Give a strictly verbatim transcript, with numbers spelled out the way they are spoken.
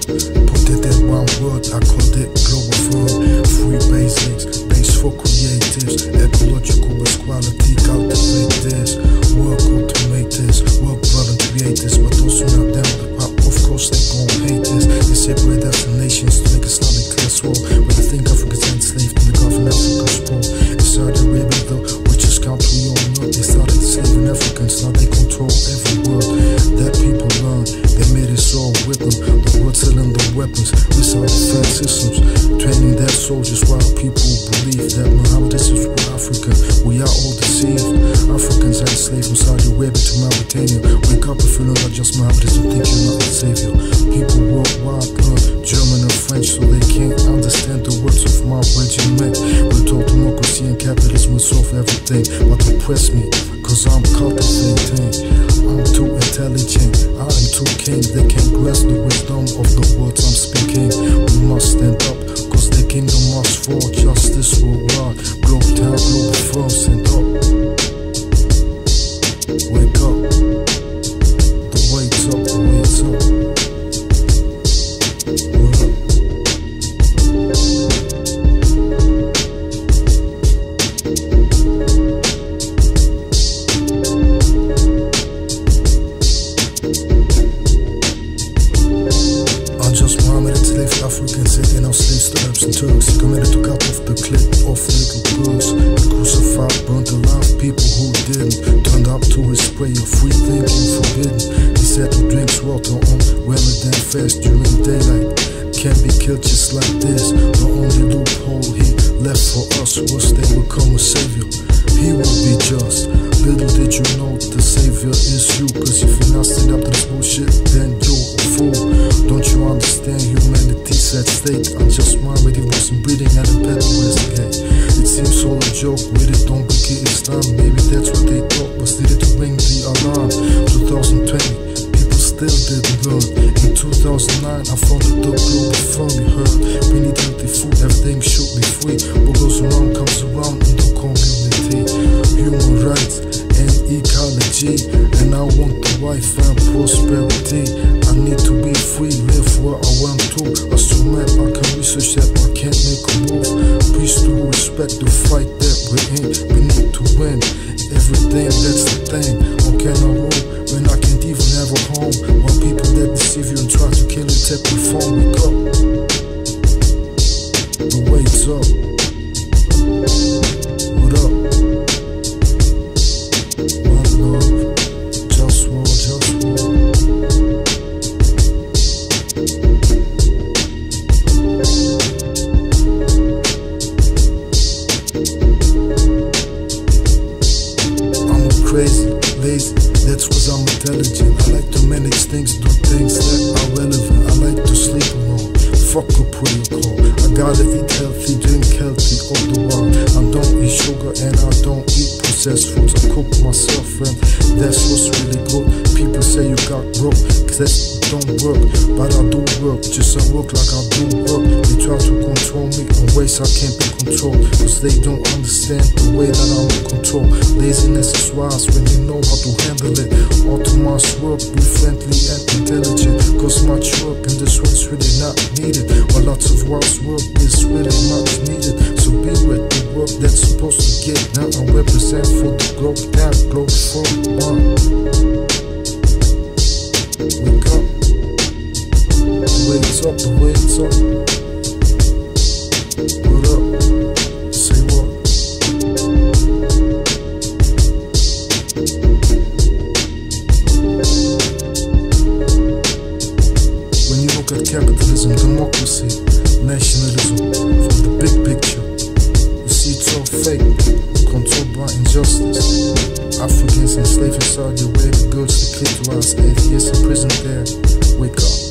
Put it in one word, I called it global fund. Free basics, base for creatives, ecological equality, cultivate this. Work automate this, work brother create this. But those who not down the pop, of course they gon' hate this. They separate destinations to make Islamic class war. But I think Africa's enslaved in the Gulf and Africa's poor. In Saudi Arabia though, which is country we all know, they started enslaving Africans, now they control every world. That people learn, they made us all with them. The world selling the weapons, we sell the defense systems, training their soldiers while people believe that Muhammad is for Africa. We are all deceived. Africans are enslaved from Saudi Arabia to Mauritania. Wake up if you know not just Muhammad is, don't think you're not the savior. People worldwide learn German and French so they can't understand the words of my regiment. We're told democracy and capitalism will solve everything, but oppress me, cause I'm cultivating. I'm too intelligent, I am too king. They can't grasp the wisdom of the words I'm speaking. We must stand up, cause the kingdom must fall. Justice worldwide, globe town, globe firm, stand up. Wake up, the wait's up, the wait's up. What up? Africans sitting on slaves to Arabs and Turks. He committed to cut off the clip of little girls. He crucified, burnt alive people who didn't. Turned up to his prayer, free thinking forbidden. He said he drinks water on Ramadan fast during daylight. Can't be killed just like this. The only loophole he left for us was they would come a savior. He will be just. Little did you know the savior is you. Cause if you're not stand up to this bullshit, then you're a fool. Don't you understand humanity's at stake? I'm just Muhammad, he wasn't breathing at a better investigate. It seems all a joke, with it don't begin Islam. Maybe that's what they thought was needed to ring the alarm. twenty twenty, people still didn't learn. In two thousand nine, I founded the global firm, you heard. We need healthy food, everything should be free. What goes around comes around in the community. Human rights and ecology, and I want the wife and prosperity. I need to be free, live where I want to. As to map, I can research that, I can't make a move. Peace to respect the fight that we're in. We need to win everything, that's the thing. How can I rule when I can't even have a home? While people that deceive you and try to kill you take your phone, wake up. The wait's up. What up? One love, just war, just war. I'm crazy, lazy, that's cause I'm intelligent. I like to manage things, do things that are relevant. I like to sleep alone, fuck a protocol. I gotta eat healthy, drink healthy all the while. I don't eat sugar and I don't eat processed foods. I cook myself and that's what's really good. People say you got broke, cause that don't work. But I do work, just I work like I do work. They try to control me in ways I can't be controlled, cause they don't understand the way that I'm in control. Laziness is wise when you know how to handle it. All too much work, be friendly and intelligent, cause much work in this world is really not needed. But lots of wise work is really much needed. So be with the work that's supposed to get done and represent for the globe, that globe for one. Wake up, the way it's up, the way it's up. What up? Say what? When you look at capitalism, democracy, nationalism, from the big picture, you see it's all fake, controlled by injustice. Africans enslaved in Saudi Arabia, girls to clitorize, atheists in prison there. Wake up.